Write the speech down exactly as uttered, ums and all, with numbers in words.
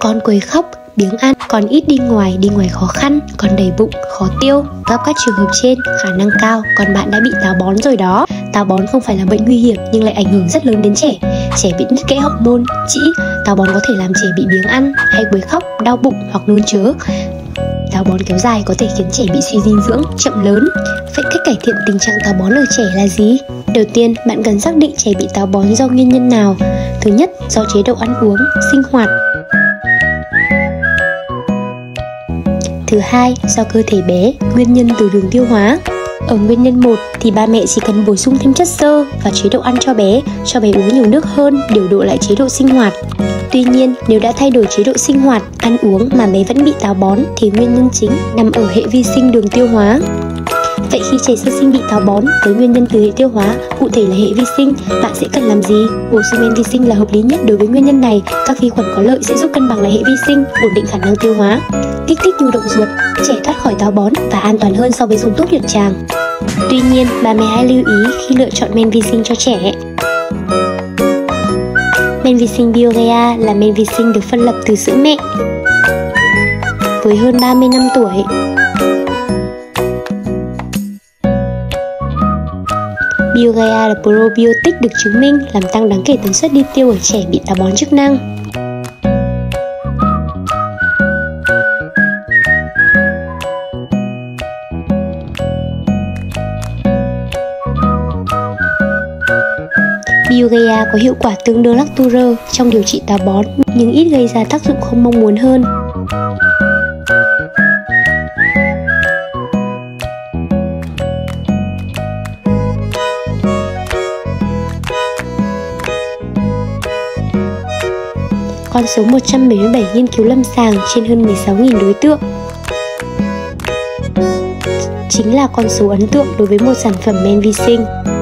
con quấy khóc, biếng ăn, còn ít đi ngoài, đi ngoài khó khăn, còn đầy bụng, khó tiêu. Gặp các trường hợp trên, khả năng cao con bạn đã bị táo bón rồi đó. Táo bón không phải là bệnh nguy hiểm nhưng lại ảnh hưởng rất lớn đến trẻ. Trẻ bị đứt gãy hormone, trĩ. Táo bón có thể làm trẻ bị biếng ăn, hay quấy khóc, đau bụng hoặc nôn chớ. Táo bón kéo dài có thể khiến trẻ bị suy dinh dưỡng, chậm lớn. Vậy cách cải thiện tình trạng táo bón ở trẻ là gì? Đầu tiên, bạn cần xác định trẻ bị táo bón do nguyên nhân nào. Thứ nhất, do chế độ ăn uống, sinh hoạt. Thứ hai, do cơ thể bé, nguyên nhân từ đường tiêu hóa. Ở nguyên nhân một thì ba mẹ chỉ cần bổ sung thêm chất xơ và chế độ ăn cho bé, cho bé uống nhiều nước hơn, điều độ lại chế độ sinh hoạt. Tuy nhiên, nếu đã thay đổi chế độ sinh hoạt, ăn uống mà bé vẫn bị táo bón thì nguyên nhân chính nằm ở hệ vi sinh đường tiêu hóa. Vậy khi trẻ sơ sinh bị táo bón với nguyên nhân từ hệ tiêu hóa, cụ thể là hệ vi sinh, bạn sẽ cần làm gì? Bổ sung men vi sinh là hợp lý nhất đối với nguyên nhân này. Các vi khuẩn có lợi sẽ giúp cân bằng lại hệ vi sinh, ổn định khả năng tiêu hóa, kích thích nhu động ruột, trẻ thoát khỏi táo bón và an toàn hơn so với dùng thuốc nhuận tràng. Tuy nhiên, bà mẹ hãy lưu ý khi lựa chọn men vi sinh cho trẻ. Men vi sinh Biogea là men vi sinh được phân lập từ sữa mẹ. Với hơn ba mươi năm tuổi, Biogea là probiotic được chứng minh làm tăng đáng kể tần suất đi tiêu ở trẻ bị táo bón chức năng. Biogea có hiệu quả tương đương Lacturơ trong điều trị táo bón nhưng ít gây ra tác dụng không mong muốn hơn. Con số một trăm bảy mươi bảy nghiên cứu lâm sàng trên hơn mười sáu nghìn đối tượng chính là con số ấn tượng đối với một sản phẩm men vi sinh.